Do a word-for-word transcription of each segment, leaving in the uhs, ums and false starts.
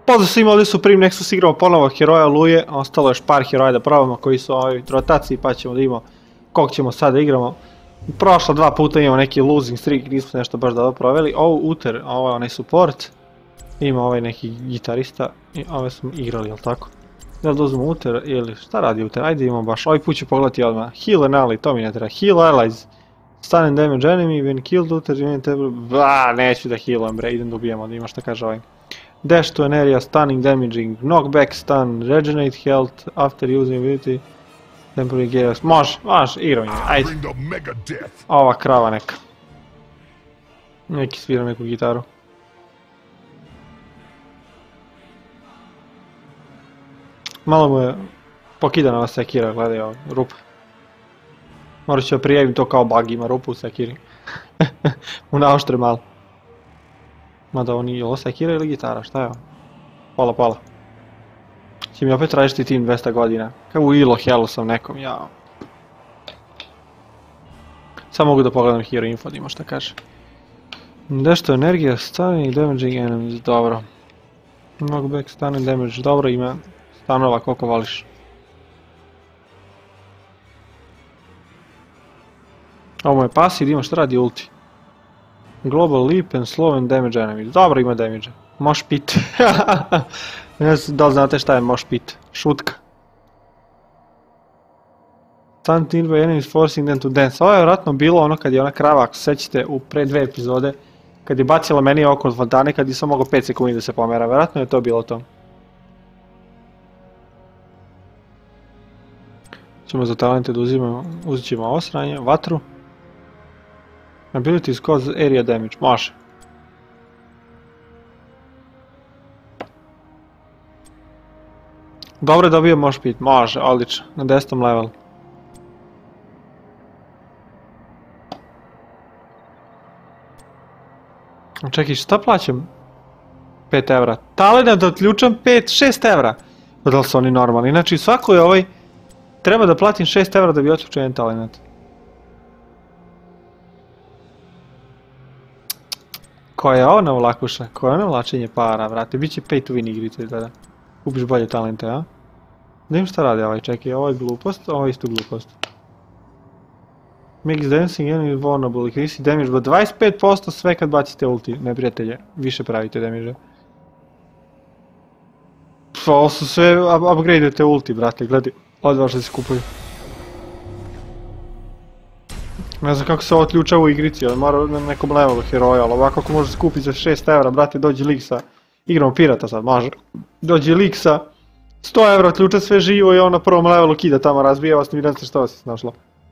Pozdrav svima, ovdje su Prim, Nexus, igramo ponovo heroja Luje, ostalo je još par heroja da probamo koji su u ovoj rotaciji pa ćemo da imamo kog ćemo sad da igramo. Prošla dva puta imamo neki losing streak, nismo nešto baš dobro proveli. Ovo Uther, ovo je onaj support, ima ovaj neki gitarista i ove smo igrali, jel tako? Da li dozvamo Uther ili šta radi Uther, ajde imamo baš, ovaj put ću pogledati odmah. Heal an ally, to mi ne treba, heal allies. Stun and damage enemy, when killed Uther, you table... Ba, neću da healujem bre, idem da ubijemo, da ima šta kaže ovaj. Dash to an area, stunning, damaging, knockback, stun, regenerate health after using ability, temporary chaos. Može, može, igramo njega, ajde. Ova krava neka. Neki svira neku gitaru. Malo mu je pokidana ova sekira, gledaj ovo, rupa. Morat ću da prijavim to kao bug, ima rupu u sekiri. U naoštre malo. Mada ovo nije ovo sekira ili gitara, šta je ovo? Pola, pola. Će mi opet tražiti tim dvesta godina. Kao u ilo helu sam nekom, jao. Samo mogu da pogledam hero info da ima šta kaže. Nešto energija, stunning, damaging enemies, dobro. Knockback, stunning, damage, dobro ima. Stanova koliko voliš. Ovo je pasiv, ima šta radi ulti. Global leap and slow and damage enemies. Dobro ima damage. Mosh pit. Ne znam da li znate šta je mosh pit. Šutka. Stunned by enemies forcing them to dance. Ovo je vjerojatno bilo ono kad je ona krava, ako se sećate, u pre dve epizode. Kad je bacila meni oko od fontane, kad je samo mogao pet sekundi da se pomera. Vjerojatno je to bilo to. Ćemo za talente da uzimamo, uzet ćemo osranje, vatru. Abilities cause area damage, može. Dobro dobio mosh pit, može, odlično, na desetom levelu. Čekaj, šta plaćam? pet evra. Talent da otključam pet, šest evra. Da li su oni normalni? Znači svako je ovaj... Treba da platim šest evra da bi otključio jedan talent. Koja je ovo navlakuša? Koja je navlačenje para, vrate? Biće pay to win igrice tada. Kupiš bolje talente, a? Da im šta radi ovaj, čekaj, ovo je glupost, ovo je isto glupost. Makes dancing enemy vulnerable, increase damage, but dvadeset pet posto sve kad bacite ulti, neprijatelje, više pravite damage. Pff, ovo su sve, upgradeujete ulti, brate, gledaj, odvaš da se kupuju. Ne znam kako se ovo otključava u igrici, ali mora na nekom levelu heroja, ali ovako ako može skupiti za šest evra, brate, dođe lik sa... Igramo pirata sad, može. Dođe lik sa sto evra, otključa sve živo i on na prvom levelu kida tamo, razbija vas, ne znate što vas je snašlo.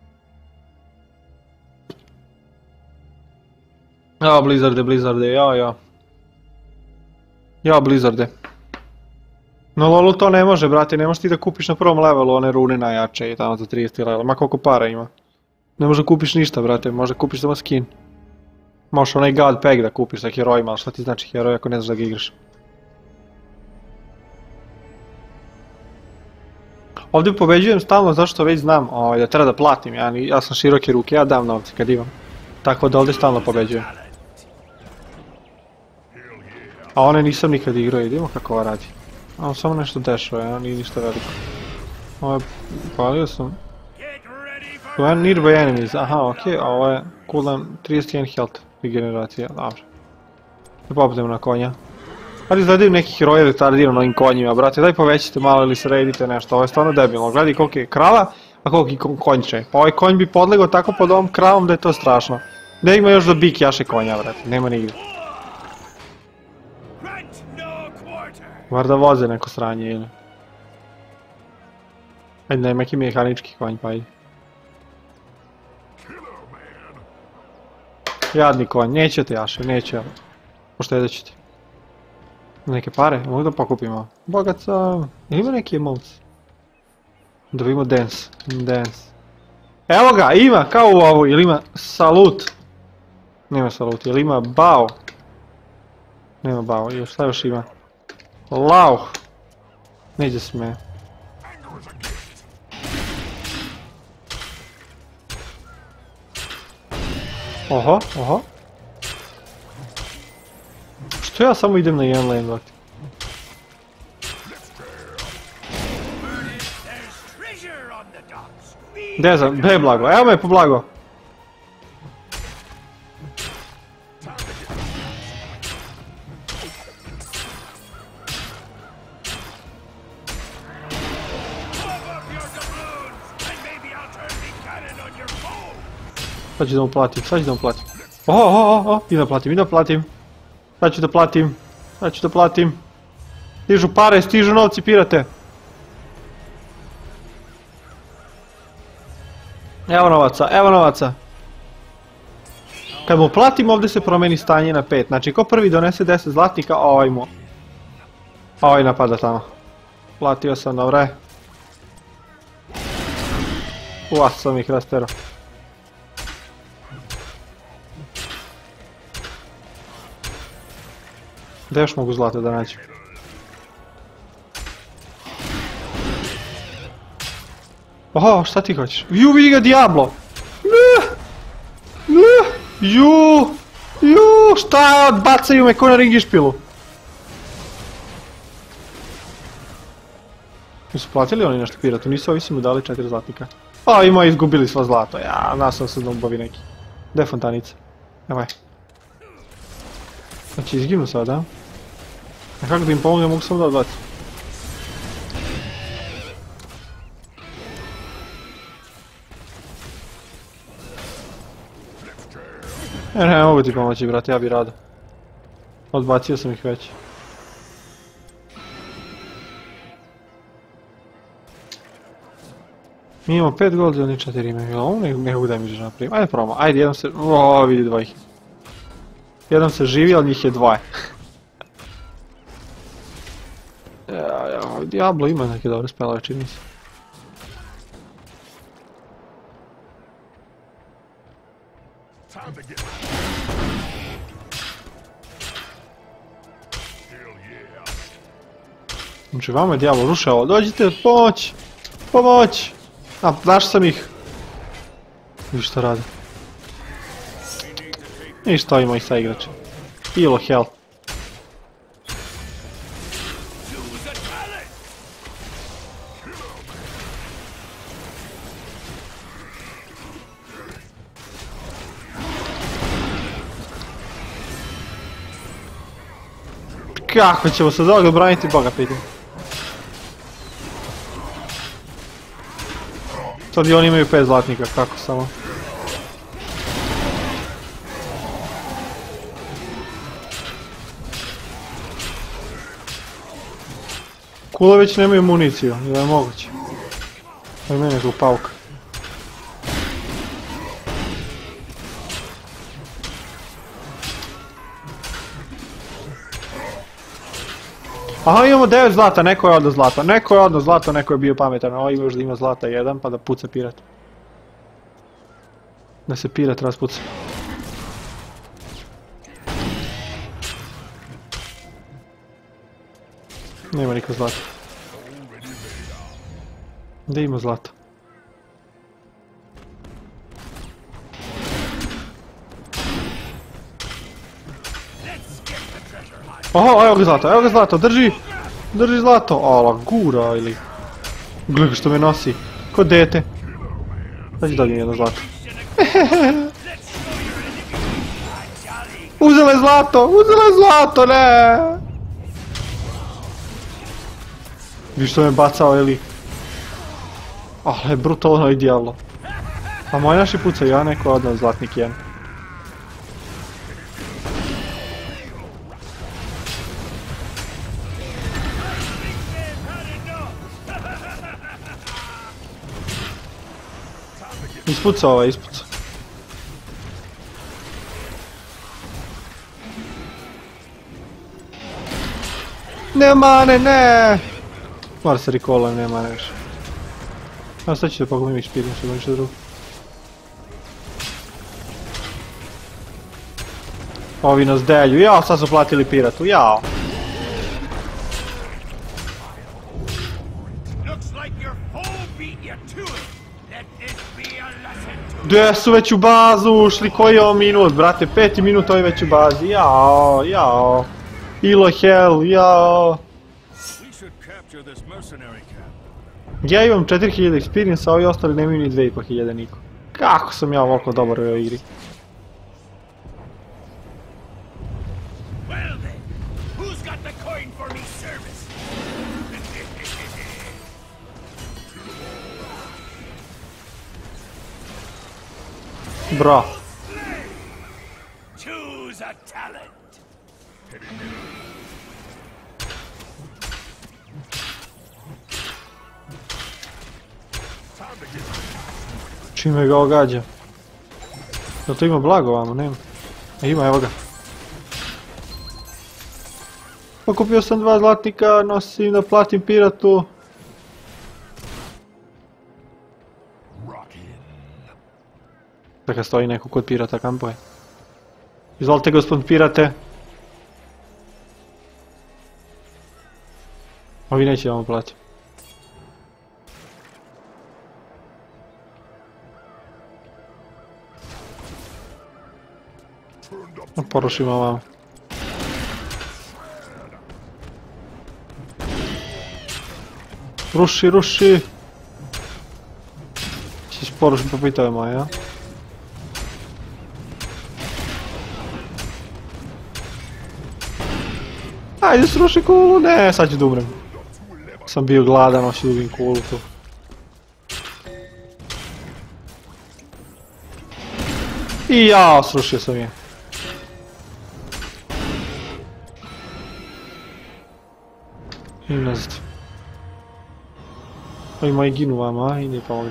Ja, Blizzarde, Blizzarde, ja, ja. Ja, Blizzarde. Na lolu to ne može, brate, ne možeš ti da kupiš na prvom levelu one rune najjače i tamo za trideset levela, ma koliko para ima. Ne može kupiš ništa, brate, može kupiš samo skin. Možeš onaj god pack da kupiš sa herojima, ali šta ti znači heroj ako ne znaš da ga igraš. Ovdje pobeđujem stalno zašto već znam da treba da platim, ja sam široke ruke, ja dam novce kad imam. Tako da ovdje stalno pobeđujem. A one nisam nikad igrao, vidimo kako ova radi. Ovo samo nešto dešava, nije ništa veliko. Ovo je, palio sam. When nearby enemies, aha, okej, a ovo je cooldown trideset jedan health regeneracija, dobro. Da popnemo na konja. Ali izgledaju neki heroje retardirano ovim konjima, brate, daj povećite malo ili sredite nešto, ovo je stvarno debilno, gledaj koliko je krava, a koliko je konjče. Pa ovaj konj bi podlegao tako pod ovom kravom da je to strašno. Ne ima još za bik jaše konja, brate, nema nigde. Var da voze neko sranje ili... Ajde, nema neki mehanički konj, pa ajde. Jadni konj, nećete jaše, neće, poštedit ćete. Neke pare, mogu da pokupimo. Bogat sam, ima neki emotes? Da vidimo dance, dance. Evo ga, ima, kao u ovu, ili ima salut? Nema salut, ili ima bao? Nema bao, još šta još ima? Lauh! Neđe sme. Oho, oho. Što ja samo idem na jedan lane, brate? Gdje za, gdje je Blago? Evo me po Blago. Sad ću da mu platim, sad ću da mu platim. Oho, oho, oho, idem da platim, idem da platim. Sad ću da platim, sad ću da platim. Stižu pare, stižu novci, pirate. Evo novaca, evo novaca. Kad mu platim ovdje se promeni stanje na pet. Znači ko prvi donese deset zlatnika, ovaj mu. Ovaj napada tamo. Platio sam, dobro je. Ua, sam ih rasterao. Gdje još mogu zlata da nađem? Oho, šta ti hoćeš? Ju, vidi ga Diablo! Ne! Ne! Ju! Ju! Šta odbacaju me ko na ringišpilu? Nisu platili oni nešto piratu, nisu ovi su mu dali četiri zlatnika. A, ima izgubili sva zlato, ja, nasam se da ubavi neki. Gdje je fontanica? Evaj. Znači, izginu sad, a? A kako da im pomognem, mogu samo da odbacim. E, ne mogu ti pomoći, brate, ja bi rado. Odbacio sam ih već. Mi imamo pet goldi, oni četiri imaju, ovo ne mogu da mi žena napravim. Ajde probamo, ajde, jednom se... Oooo, vidi dvojih. Jednom se živi, ali njih je dvoje. Ja, ja, Diablo ima neke dobre spelove, čini se. Znači, vama je Diablo rušao, dođite, pomoć! Pomoć! A, našao sam ih. Viš što rade. I što ima ih sa igračem. Kilo hell. Kako ćemo se dobro braniti, Boga pitam. Sad i oni imaju pet zlatnika, kako samo. Kule već nemaju municiju, ili je moguće. Da ima nekog pauka. Aha, imamo devet zlata, neko je odno zlata, neko je odno zlata, neko je bio pametan, ovo ima još da ima zlata jedan pa da puca pirat. Da se pirat raspuca. Nema niko zlata. Gdje ima zlata? Oho, evo ga zlato, evo ga zlato, drži! Drži zlato! Ala, gura ili... Gledaj što me nosi, ko dete. Sad ću dobijem jedno zlato. Uzela je zlato, uzela je zlato, ne! Vi što me bacao, ili... Ale, brutalno i Diablo. A moji naši pucaju, ja neko odno zlatnik jedan. Ispucao ovaj, ispucao. Nema, ne, ne! Mora se recallujem, nema ne više. Evo sad ću da pogledam ih špirno, što da ništa drugo. Ovi nas delju, jao, sad su platili piratu, jao. Gdje su već u bazu ušli, koji je ovo minut, brate, peti minut ovi već u bazi, jao, jao. Ilo hell, jao. Ja imam četiri hiljade experience, a ovi ostali nemaju ni dve i po hiljade niko. Kako sam ja ovoliko dobar u ovoj igri? Bra. Čime ga ogađa? Jel to ima blago vamo? Nema. E, ima, evo ga. Pa kupio sam dva zlatnika, nosim da platim piratu. Dakle, stoji neko kod pirata kampuje. Izvolite, gospod pirate. Ovi neće vam platiti. Porušimo vam. Ruši, ruši. Ćeš porušiti po pitovima, ja? Ajde, sruši kulu, ne, sad ću da umrem. Sam bio gladan, oši ljubim kulu tu. I jao, srušio sam je. I nazad. Ovi moji ginu vama, i ne pomogu.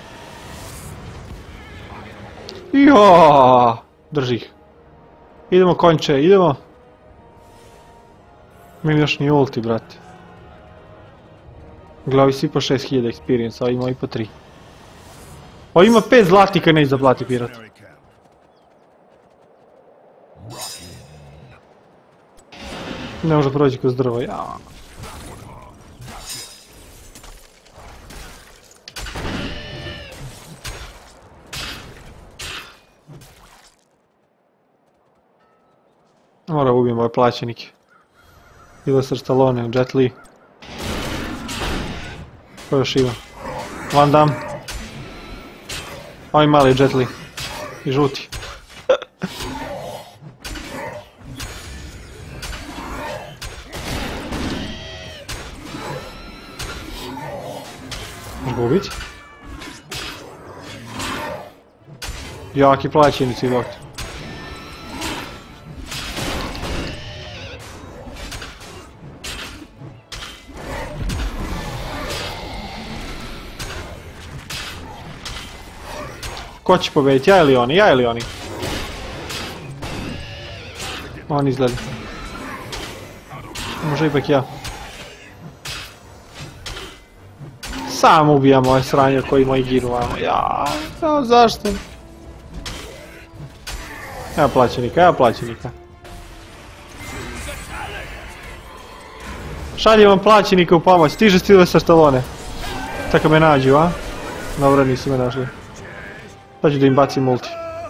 Joooo, drži ih. Idemo konče, idemo. Imam još ni ulti, brate. Glavi svi po šest hiljada experience, a ima i po tri. O, ima pet zlatika, neće zaplati pirat. Ne može proći kroz drvo, jaa. Mora ubijem ove plaćenike. Sylvester Stallone, Jet Li. Ko još ima? Van Damme. Ovaj mali Jet Li. I žuti. Možeš ga ubiti? Jaki plaćenici, doktor. Ko će pobediti, ja ili oni, ja ili oni? On izgleda. Može ipak ja. Sam ubijam ove sranje koji moji ginu vamo. Ja, zašto? Evo plaćenika, evo plaćenika. Šaljem vam plaćenika u pomoć, stiže Sylvester Stallone. Tako me nađu, a? Dobro, nisu me našli. Sad ću da im bacim multi.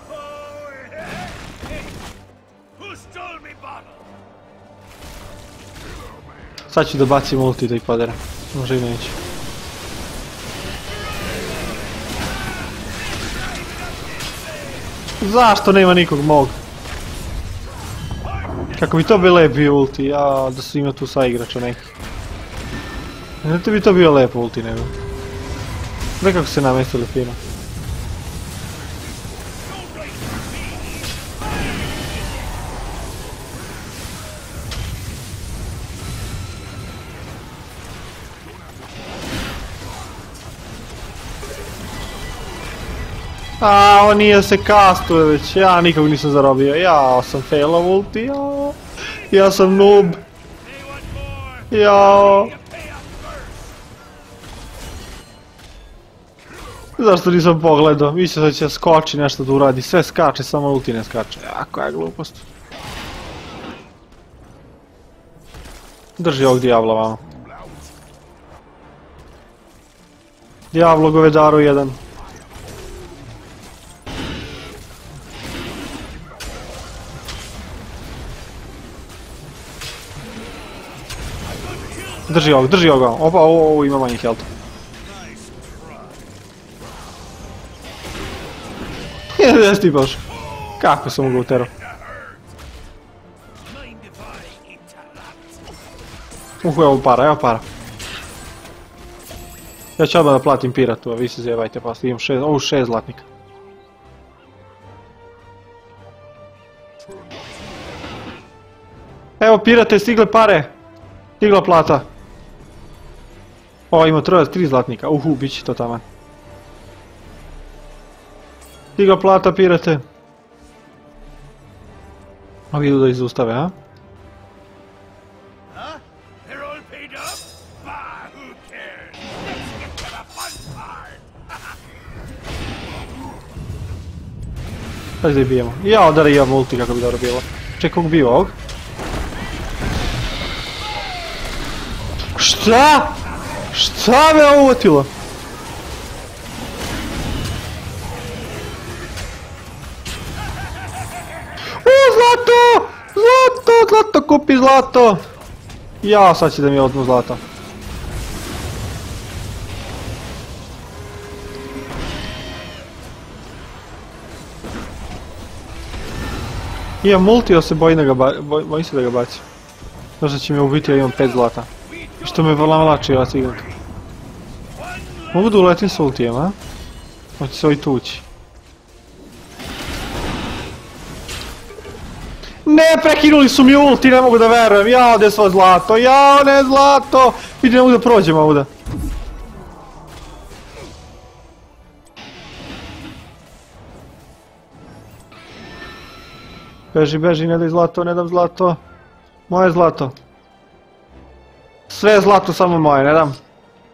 Sad ću da bacim multi da ih poderam. Može i neću. Zašto nema nikog mog? Kako bi to bio lep bio ulti, ja da su ima tu sa igrača neki. Ne to bi to bio lep ulti nego. Gledaj kako se namestili fino. A, on nije se kastuje već, ja nikog nisam zarobio, ja sam failov ulti, ja, ja sam noob, ja. Zašto nisam pogledao, mislio da će skoči nešto da uradi, sve skače, samo ulti ne skače, ja, koja je glupost. Drži ovog Diabla vamo. Diablo govedaru jedan. Drži ovog, drži ovog, opa, ovo ima manji health. Gdje si ti baš? Kako sam ga uterao? Uhu, evo para, evo para. Ja ću odmah da platim piratu, a vi se zjevajte pa imam šest, ovu šest zlatnika. Evo pirate, stigle pare. Stigla plata. O, ima troje, tri zlatnika, uhu, bit će to taman. Stigla plata, pirate. Ovi idu da izustave, a? Sad gdje bijemo. Jao, da li imam ulti kako bi dobro bilo. Čekaj, kog bio ovog? Šta? Šta me ovo uvotilo? O, zlato! Zlato, zlato, kupi zlato! Jao, sad će da mi odnu zlato. Imam multi, ali se bojim da ga ba... Boj, bojim se da ga baci. Znaš da će me ubiti, ja imam pet zlata. I što me vrlo lače ova ciganka. Mogu da uletim s ultijem, a? Hoće se ovi tući. Ne, prekinuli su mi ulti, ne mogu da verujem. Jao, gdje je svo zlato? Jao, ne zlato! Vidi, ne mogu da prođem ovdje. Beži, beži, ne daj zlato, ne dam zlato. Moje zlato. Sve zlato, samo moje, ne dam.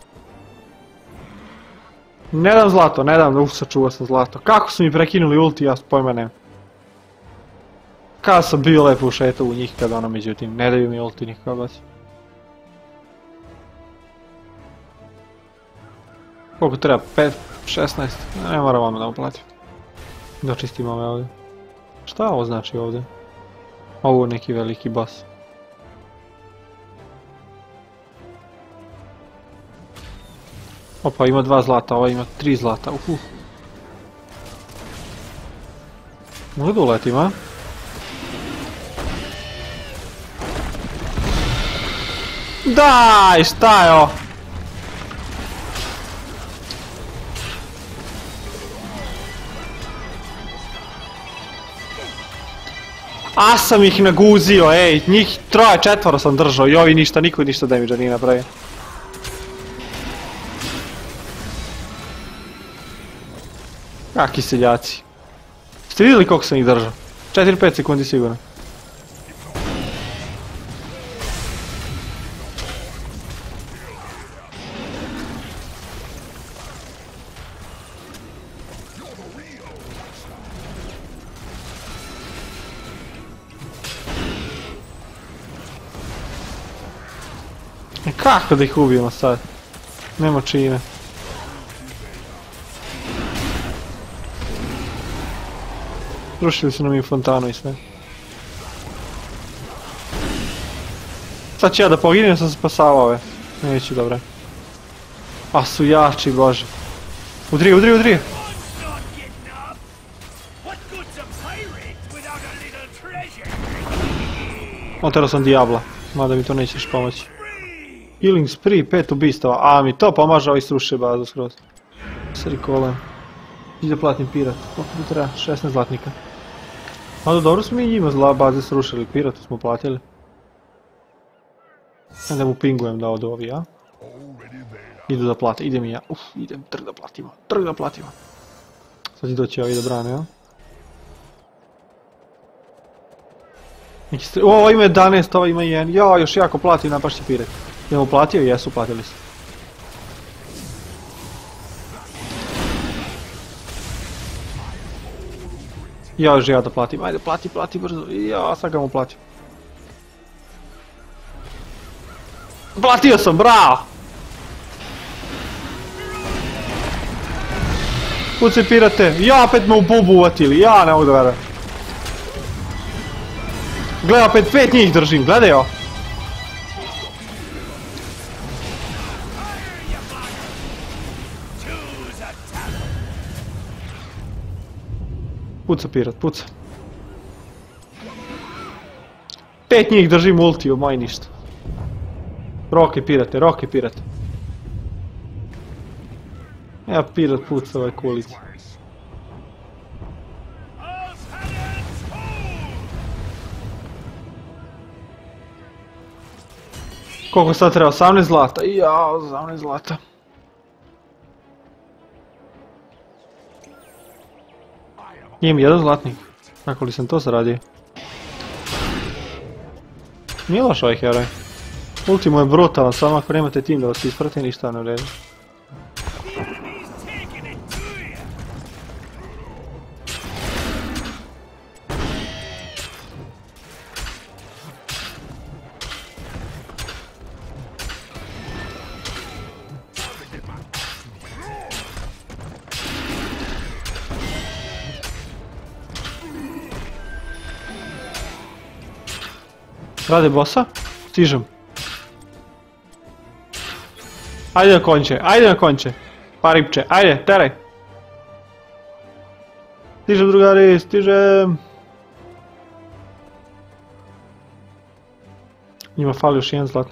Ne dam zlato, ne dam, uf, sačuvao sam zlato. Kako su mi prekinuli ulti, ja pojma nemam. Kada sam bio lepo ušetao u njih kada ono, međutim, ne daju mi ulti nikako baci. Koliko treba? pet, šesnaest? Ne moram vam da uplatim. Dočistimo ove ovdje. Šta ovo znači ovdje? Ovo je neki veliki boss. Opa, ima dva zlata, ova ima tri zlata, uhu. Mogu da uletim, a? Daj, šta je ovo? A sam ih naguzio, ej, njih troje, četvoro sam držao i ovi ništa, niko ništa damage-a nije napravio. Kakvi seljaci. Ste vidjeli koliko sam ih držao? četiri pet sekundi sigurno. Kako da ih ubijemo sad? Nema čime. Rušili su nam i fontanu i sve. Sad ću ja da poginem, sam se spasavao ove. Neću, dobro. A su jači, bože. Udri, udri, udri! Otero sam Diabla, mada mi to nećeš pomoći. Healing spree, pet ubistava, a mi to pomaže, ovi sruše bazu skroz. Sri kolan. Iđe da platim pirat, koliko mi treba? šesnaest zlatnika. Ali dobro smo i njima zla baze srušili, piratu smo platili. Da mu pingujem da odu ovi, a? Idu da plate, idem i ja, uf, idem, trg da platimo, trg da platimo. Sad će doći ovi da brane, a? O, ovo ima jedanaest, ovo ima jedan, ja, još jako plati, napašće pirat. Jel mu platio? Jesu, platili su. Ja još ja da platim, ajde plati, plati brzo, ja sad ga mu platim. Platio sam, bravo! Kuci pirate, ja opet me u bubu uvatili, ja ne mogu da verujem. Gledaj, opet pet njih držim, gledaj ovo. Puca pirat, puca. Pet njih drži multi, moj ništa. Roke pirate, roke pirate. Ja pirat puca ovaj kulici. Koliko sad treba? osamnaest zlata. Jao, osamnaest zlata. Imam jedan zlatnik. Kako li sam to zaradio? Nije loš ovaj heroj. Ultimo je brutalan, samo ako nemate tim da vas isprati, ništa ne vredi. Rade bossa? Stižem. Ajde na konče, ajde na konče. Paripče, ajde, teraj. Stižem drugari, stižem. Njima fali još jedan zlatnik.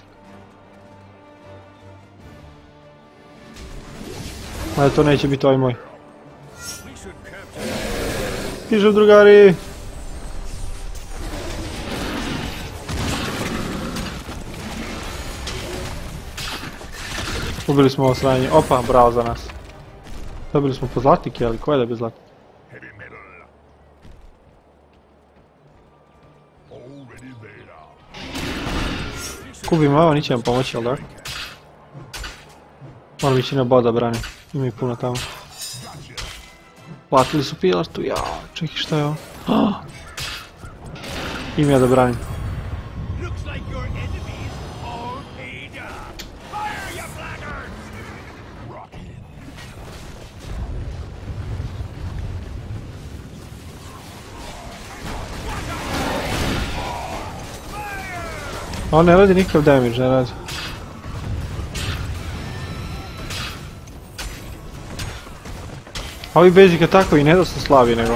Ajde, to neće biti ovaj moj. Stižem drugari. Ubili smo ovo sranje, opa, bravo za nas. Dobili smo po zlatnike, ali ko je da bi zlatnik? Kubimo ovo, niće vam pomoći, jel da? Moram ići na boda brani, ima ih puno tamo. Platili su pilastu, jao, čekaj šta je ovo? Ima ja da branim. On ne radi nikakav damage, ne radi. Ovi basic tako i ne dosta slabi nego.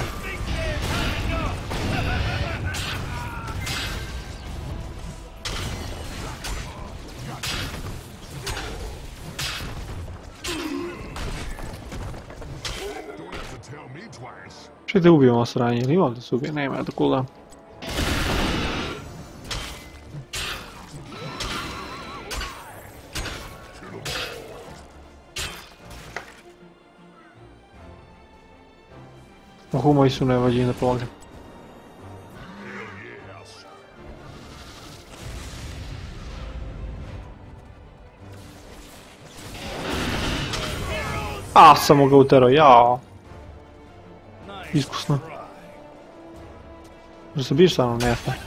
Što da ubijemo sranje, ili imam da se ubije? Nema ja da cooldown. Mohu moji su nevađi da pomognem. A, samo ga utero, jao. Iskusno. Može se biš sa mnom, ne znam.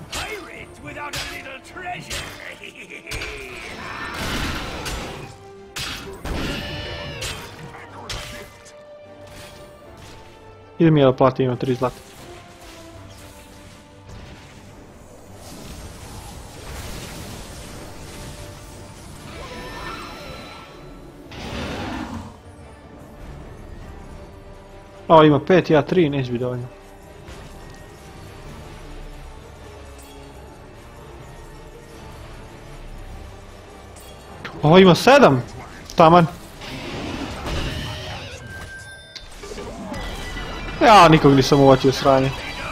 Idem ja da platim, imam tri zlata. O, ima pet, ja tri, neće biti dovoljno. O, ima sedam! Taman. Ja nikog nisam uvatio sranje.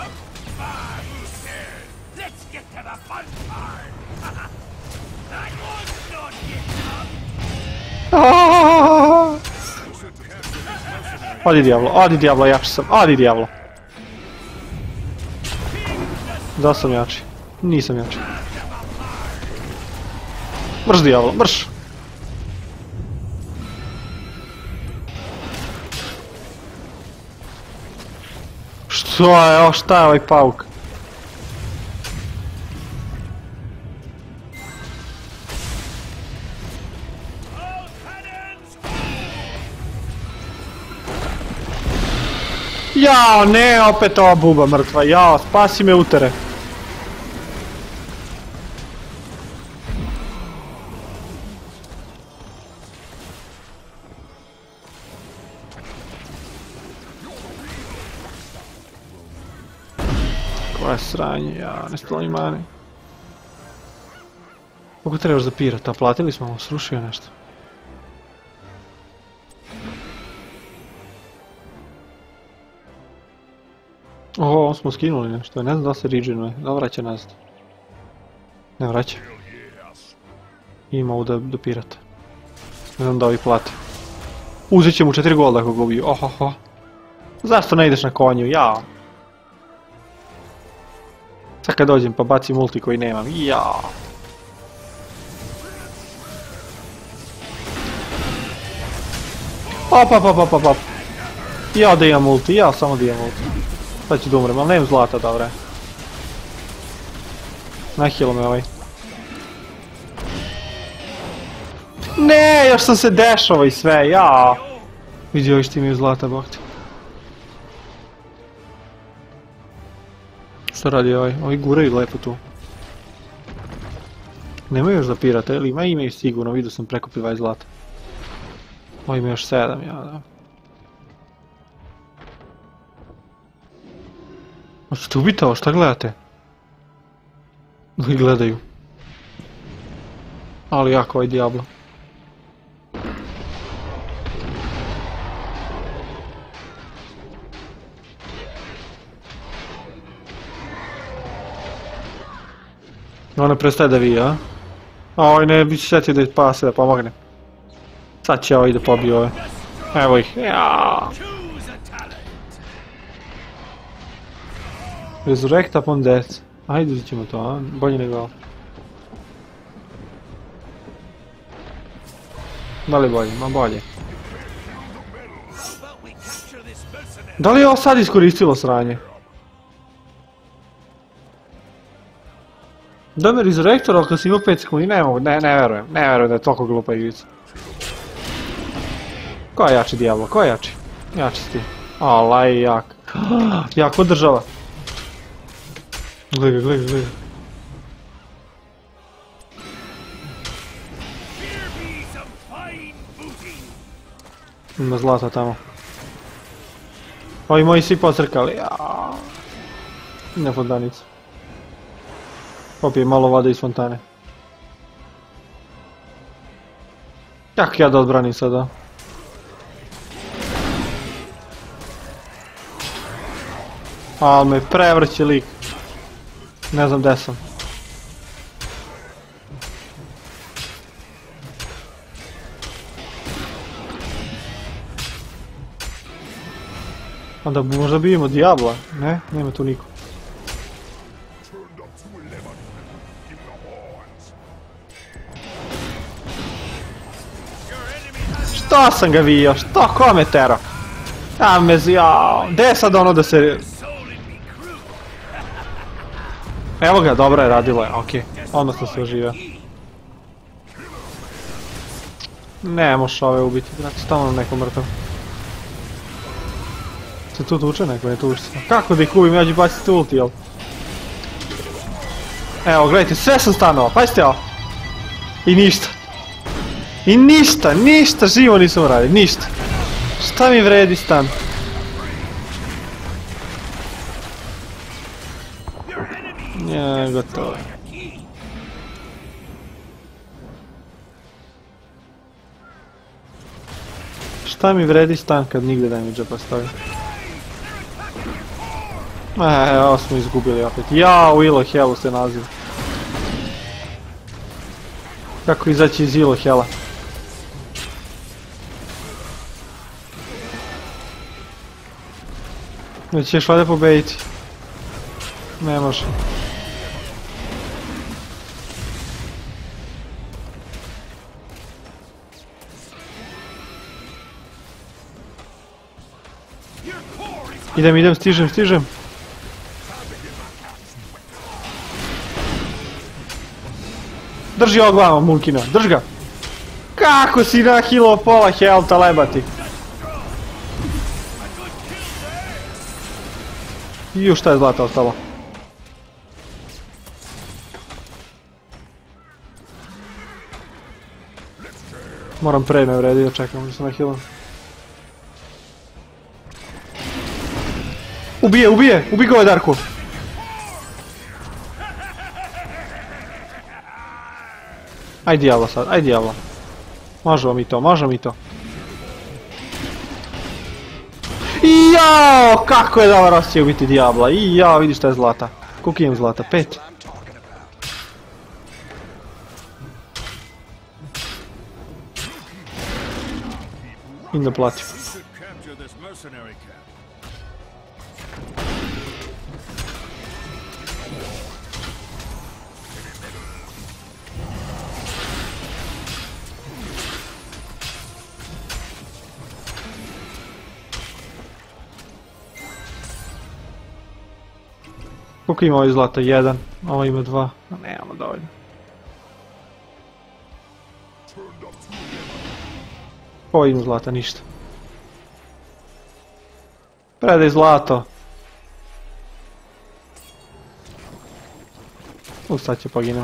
Odi Diablo, odi Diablo, jači sam, odi Diablo. Da sam jači, nisam jači. Mrš Diablo, mrš! Što je, o šta je ovaj pauk? Jao, ne, opet ova buba mrtva, jao, spasi me utere. Ovo je sranje, ja, ne stalo mani. Koliko trebaš za pirata? Platili smo, srušio nešto. Oho, ovo smo skinuli nešto, ne znam da se regenuje, da vraća nazad. Ne vraća. Ima ovdje do pirata. Ne znam da ovi plate. Uzet će mu četiri golda ako ga ubiju, ohoho. Zašto ne ideš na konju, jao. Sad kad dođem pa bacim multi koji nemam, jao. Op, op, op, op, op, op. Ja da imam multi, ja samo da imam multi. Sad ću da umrem, ali nemam zlata, dobro. Nahilo me ovaj. Ne, još sam se dešao i sve, ja. Vidi ovi što imaju zlata, bok ti. Što radi ovaj? Ovi guraju lepo tu. Nemaju još za pirata, ili ima? Imaju sigurno, vidio sam preko dvadeset zlata. Ovo ima još sedam, ja da. Hoćete ubiti ovo, šta gledate? Dok gledaju. Ali jako ovaj Diablo. Ona prestaje da vija, a? Oj ne, bi se sjetio da je pase da pomogne. Sad će ovaj da pobije ove. Evo ih, jaaaa. Resurrect upon death. Ajde uzet ćemo to, a? Bolje nego ovo. Da li bolje? Ma bolje. Da li je ovo sad iskoristilo sranje? Da me resurrektor, ali kad si imao pet sekundi, ne mogu, ne, ne verujem, ne verujem da je toliko glupa igrica. Ko je jači Diablo, ko je jači? Jači si ti. Alaj, jak. Jak održava. Gledaj ga, gledaj ga, gledaj ga. Ima zlata tamo. Ovi moji svi posrkali, jaaaa. Ne fontanica. Popije malo vode iz fontane. Kako ja da odbranim sada? Al me prevrće lik. Ne znam gdje sam. Onda možda bijemo Diabla, ne? Nema tu niko. Što sam ga vio? Što? Ko me tero? A me zjao. Gdje je sad ono da se... Evo ga, dobro je radilo je, okej. Odmah sam se oživio. Ne moš ove ubiti, znači stalno neko mrtav. Se tu tuče neko, ne tuče se. Kako da ih ubim, ja ću baciti ulti, jel? Evo, gledajte, sve sam stanovao, pazite ovo. I ništa. I ništa, ništa živo nisam uradio, ništa. Šta mi vredi stan? Ja, gotovo. Šta mi vredi stan kad nigde damage-a postoji? Eee, ovo smo izgubili opet. Ja, u Ilo Hellu se naziv. Kako izaći iz Ilo Hella? Ne ćeš valjda pobediti. Ne može. Idem, idem, stižem, stižem. Drži ovog vama, Mulkina, drži ga. Kako si nahilo pola healtha, lebati. Ju, šta je zlata ostalo? Moram pre me vredi da čekam da se nahilam. Ubije, ubije, ubi ga ovaj Darko. Aj Diablo sad, aj Diablo. Možemo mi to, možemo mi to. I jao, kako je dobar osjećaj ubiti Diabla. I jao, vidiš šta je zlata. Koliko imam zlata? Pet. I da platim. Koliko ima ovaj zlata? Jedan. Ovo ima dva. Nemamo dovoljno. Ovo ima zlata, ništa. Predaj zlato. U, sad će poginuo.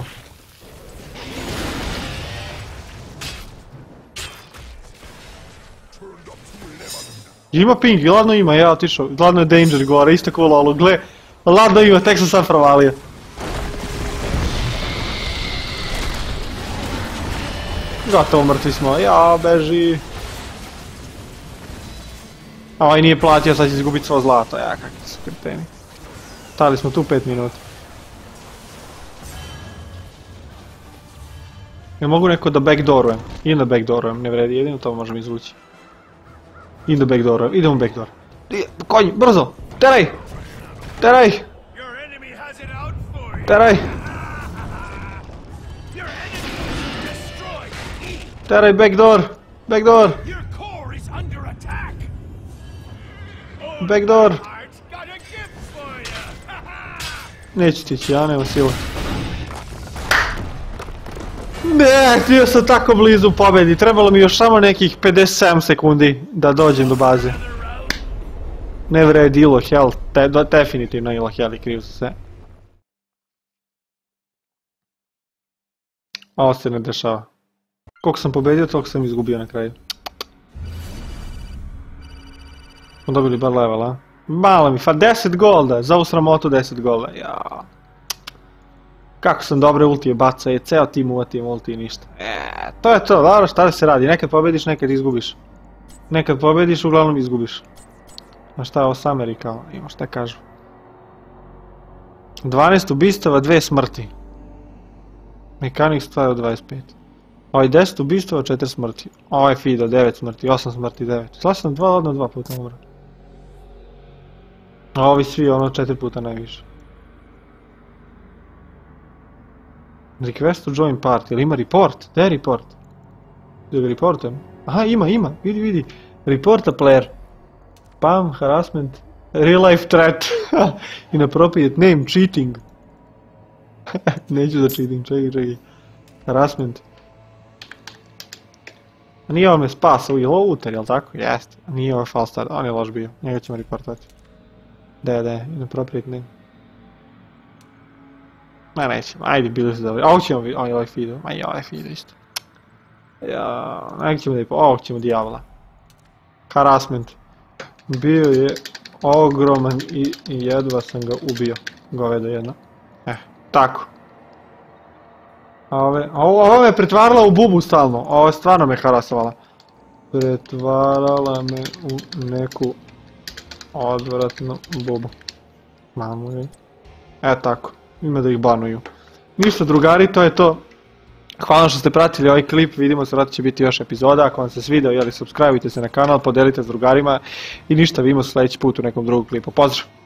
Ima ping, ladno ima, ja otišao. Ladno je danger gore, isto ko lolo, gle. Ladno ima, tek sam sad provalio. Gotovo, mrtvi smo, ja beži. A ovaj nije platio, sad će izgubiti svo zlato, ja kakvi su kreteni. Stali smo tu pet minuta. Ja mogu neko da backdoorujem, idem da backdoorujem, ne vredi, jedino to možemo izvući. Idem da backdoorujem, idemo backdoor. Konj, brzo, teraj! Teraj! Teraj! Teraj, backdoor! Backdoor! Backdoor! Neću tići, ja nema sila. Ne, bio sam tako blizu pobedi, trebalo mi još samo nekih pedeset sedam sekundi da dođem do baze. Ne vredi, ilo hell, definitivno ilo hell i kriv za sve. A ovo se ne dešava. Koliko sam pobedio, toliko sam izgubio na kraju. Smo dobili bar level, a? Malo mi, fa deset golda, za ovu sramotu deset golda, jao. Kako sam dobre ultije bacao, je ceo tim uvatijem ulti i ništa. Eee, to je to, dobro, šta da se radi, nekad pobediš, nekad izgubiš. Nekad pobediš, uglavnom izgubiš. A šta je ovo s Amerika, ima šta kažu. dvanaest ubistava, dve smrti. Mekanik stvari od dvadeset pet. Ovo je deset ubistava, četiri smrti. Ovo je Fido, devet smrti, osam smrti, devet. Sla sam dva, odno dva puta umra. A ovi svi ono četiri puta najviše. Request to join party, ili ima report? Gde je report? Gde ga reportujem? Aha, ima, ima, vidi, vidi. Report a player. Spam, harassment, real life threat. Inappropriate name, cheating. Neću da cheating, čekaj, čekaj. Harassment. A nije ovo me spasao, je ovo uter, jel tako? Jeste. A nije ovo false start, on je loš bio. Njega ćemo reportovati. De, de, inappropriate name. Ma nećemo, ajde, bili su dobri. Ovo ćemo vidjeti, on je ovaj Fido, ma i ovaj Fido isto. Ja, nekako ćemo da je po, ovog ćemo Diabla. Harassment. Bio je ogroman i jedva sam ga ubio. Govedo jedno. Eh, tako. Ove, ovo me pretvarala u bubu stalno, ovo stvarno me harasovala. Pretvarala me u neku odvratnu bubu. Mamu je. E tako, ima da ih banuju. Ništa drugari, to je to. Hvala što ste pratili ovaj klip, vidimo se, vratno će biti još epizoda. Ako vam se svideo, jeli, subscribeujte se na kanal, podelite s drugarima. I ništa, vidimo se sljedeći put u nekom drugom klipu. Pozdrav!